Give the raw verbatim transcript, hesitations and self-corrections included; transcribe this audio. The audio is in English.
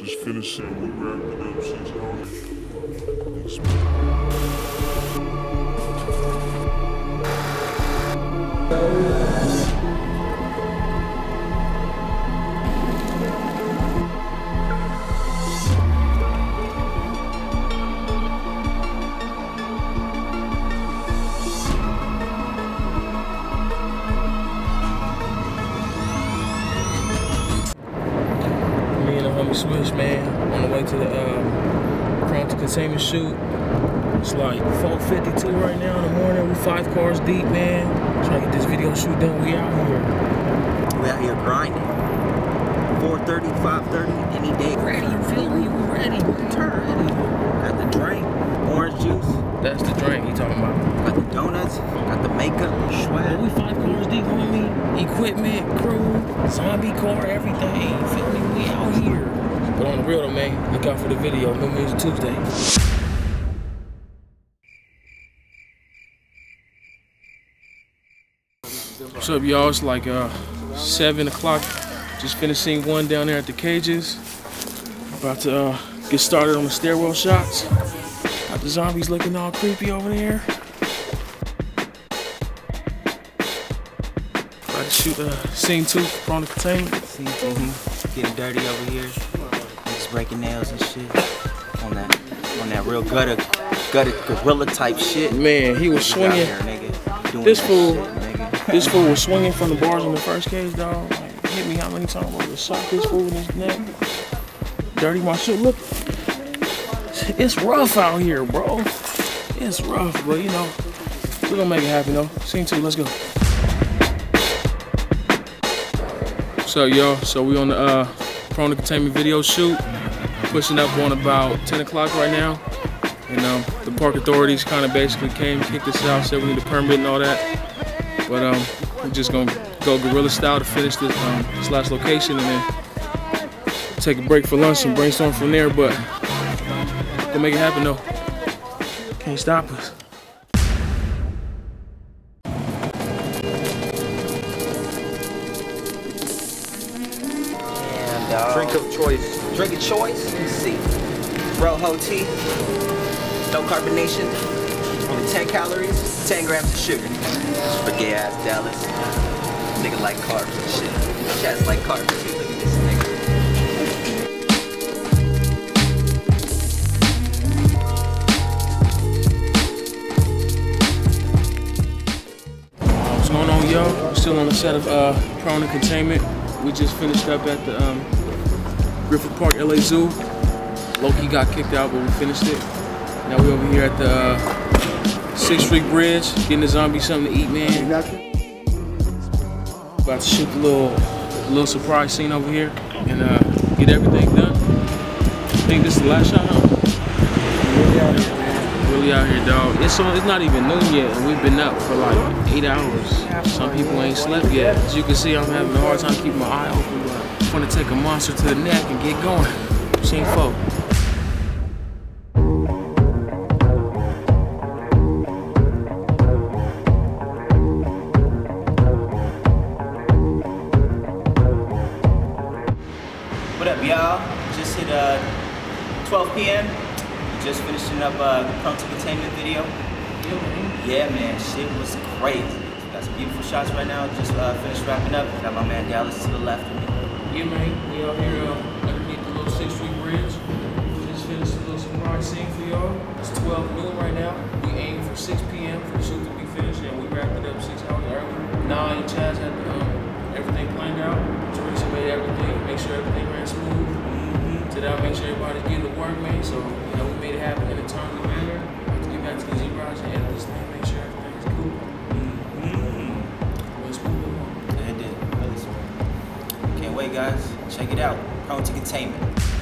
just finished it. We wrapped it up six hours. Swish, man, on the way to the um, Containment shoot. It's like four fifty-two right now in the morning. We five cars deep, man. Trying to get this video shoot done. We out here. We out here grinding. four thirty, five thirty, any day. Ready, you feel me? We ready. We turn ready. Got the drink, orange juice. That's the drink he talking about. Got the donuts, got the makeup, swag. We five cars deep, homie. Equipment, crew, zombie car, everything. You feel me? We out here. But on the real though, man, look out for the video. New Music Tuesday. What's up, y'all? It's like uh, seven o'clock. Just finished seeing one down there at the cages. About to uh, get started on the stairwell shots. Got the zombies looking all creepy over there. About to shoot uh, scene two from the Containment. Scene two, mm-hmm. Getting dirty over here. Just breaking nails and shit. On that, on that real gutter, gutter gorilla type shit. Man, he was swinging. Here, nigga, this fool, shit, this fool was swinging from the bars in the first cage, dog. Like, hit me how many times I was shot this fool in his neck. Dirty my shit. Look, it's rough out here, bro. It's rough, but you know, we're gonna make it happen though. Scene two, let's go. So y'all, so we on the uh, Prone to Containment video shoot, pushing up on about ten o'clock right now, and um, the park authorities kind of basically came, kicked us out, said we need a permit and all that, but um, we're just gonna go guerrilla style to finish this, um, this last location, and then take a break for lunch and brainstorm from there, but gonna make it happen though. Can't stop us. And uh, drink of choice. Drink of choice. Let's see. Rojo tea. No carbonation. Only ten calories. ten grams of sugar. For gay ass Dallas. Nigga like carbs and shit. Cats like carbs too. Look at this nigga. What's going on, y'all? We're still on the set of uh, Prone to Containment. We just finished up at the um, Griffith Park L A Zoo. Loki got kicked out, but we finished it. Now we're over here at the uh, sixth Street Bridge, getting the zombies something to eat, man. About to shoot the little, little surprise scene over here and uh, get everything done. I think this is the last shot, huh? Really out here, man. Really out here, dog. It's, so, it's not even noon yet, and we've been up for like eight hours. Some people ain't slept yet. As you can see, I'm having a hard time keeping my eye open, but I want to take a monster to the neck and get going. Scene four. What up, y'all? Just hit uh, twelve P M Just finishing up uh, the Prone to Containment video. Yeah, man, shit was crazy. Got some beautiful shots right now. Just uh, finished wrapping up. Got my man Dallas to the left of me. Yeah, man, we out here uh, underneath the little sixth Street Bridge. Just finished a little surprise scene for y'all. It's twelve noon right now. We aim for six P M for the shoot to be finished, and we wrapped it up six hours early. Nah and Chaz had the, um, everything planned out. Teresa made everything, make sure everything ran smooth. Mm-hmm. To that, make sure everybody's getting to work, man. So, you know, we made it happen in a timely manner. I have to get back to the Z-Garage and edit this thing, make sure everything's cool. Mm-hmm. Let's move on. Yeah, it did. Really smooth. Can't wait, guys. Check it out. Prone to Containment.